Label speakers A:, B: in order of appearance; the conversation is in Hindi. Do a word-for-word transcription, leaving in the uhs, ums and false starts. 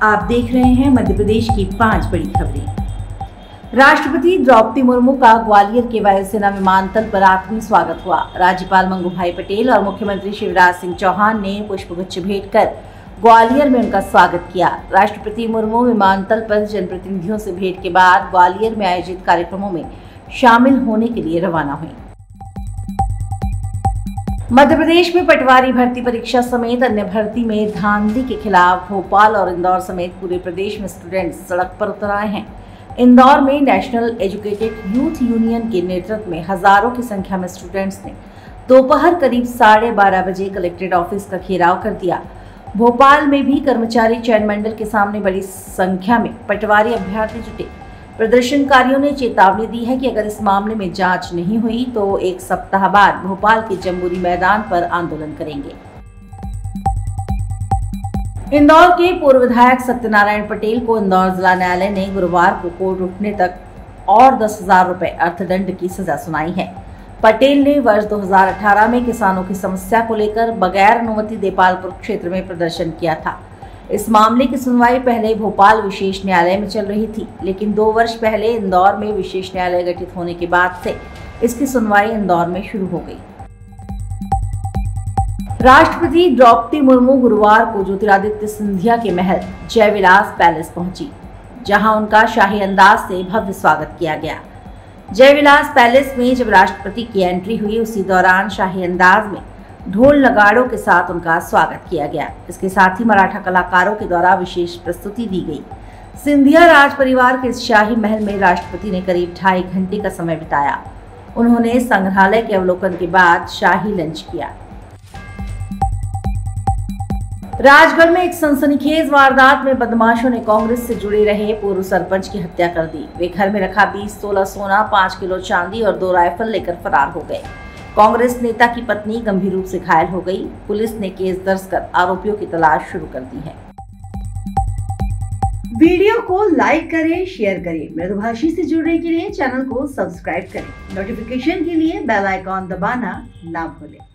A: आप देख रहे हैं मध्य प्रदेश की पांच बड़ी खबरें। राष्ट्रपति द्रौपदी मुर्मू का ग्वालियर के वायुसेना विमानतल पर आत्मीय स्वागत हुआ। राज्यपाल मंगू भाई पटेल और मुख्यमंत्री शिवराज सिंह चौहान ने पुष्पगुच्छ भेंट कर ग्वालियर में उनका स्वागत किया। राष्ट्रपति मुर्मू विमानतल पर जनप्रतिनिधियों से भेंट के बाद ग्वालियर में आयोजित कार्यक्रमों में शामिल होने के लिए रवाना हुई। मध्य प्रदेश में पटवारी भर्ती परीक्षा समेत अन्य भर्ती में धांधली के खिलाफ भोपाल और इंदौर समेत पूरे प्रदेश में स्टूडेंट्स सड़क पर उतर आए हैं। इंदौर में नेशनल एजुकेटेड यूथ यूनियन के नेतृत्व में हजारों की संख्या में स्टूडेंट्स ने दोपहर करीब साढ़े बारह बजे कलेक्ट्रेट ऑफिस का घेराव कर दिया। भोपाल में भी कर्मचारी चयन मंडल के सामने बड़ी संख्या में पटवारी अभ्यर्थी जुटे। प्रदर्शनकारियों ने चेतावनी दी है कि अगर इस मामले में जांच नहीं हुई तो एक सप्ताह बाद भोपाल के जम्बूरी मैदान पर आंदोलन करेंगे। इंदौर के पूर्व विधायक सत्यनारायण पटेल को इंदौर जिला न्यायालय ने गुरुवार को कोर्ट उठने तक और दस हजार रुपए अर्थदंड की सजा सुनाई है। पटेल ने वर्ष दो हज़ार अठारह में किसानों की समस्या को लेकर बगैर अनुमति देपालपुर क्षेत्र में प्रदर्शन किया था। इस मामले की सुनवाई पहले भोपाल विशेष न्यायालय में चल रही थी, लेकिन दो वर्ष पहले इंदौर में विशेष न्यायालय गठित होने के बाद से इसकी सुनवाई इंदौर में शुरू हो गई। राष्ट्रपति द्रौपदी मुर्मू गुरुवार को ज्योतिरादित्य सिंधिया के महल जयविलास पैलेस पहुंची, जहां उनका शाही अंदाज से भव्य स्वागत किया गया। जयविलास पैलेस में जब राष्ट्रपति की एंट्री हुई, उसी दौरान शाही अंदाज में ढोल नगाड़ों के साथ उनका स्वागत किया गया। इसके साथ ही मराठा कलाकारों के द्वारा विशेष प्रस्तुति दी गई। सिंधिया राज परिवार के इस शाही महल में राष्ट्रपति ने करीब ढाई घंटे का समय बिताया। उन्होंने संग्रहालय के अवलोकन के बाद शाही लंच किया। राजगढ़ में एक सनसनीखेज वारदात में बदमाशों ने कांग्रेस से जुड़े रहे पूर्व सरपंच की हत्या कर दी। वे घर में रखा बीस तोला सोना, पाँच किलो चांदी और दो राइफल लेकर फरार हो गए। कांग्रेस नेता की पत्नी गंभीर रूप से घायल हो गई। पुलिस ने केस दर्ज कर आरोपियों की तलाश शुरू कर दी है। वीडियो को लाइक करें, शेयर करें। मृदुभाषी से जुड़ने के लिए चैनल को सब्सक्राइब करें। नोटिफिकेशन के लिए बेल आइकॉन दबाना ना भूलें।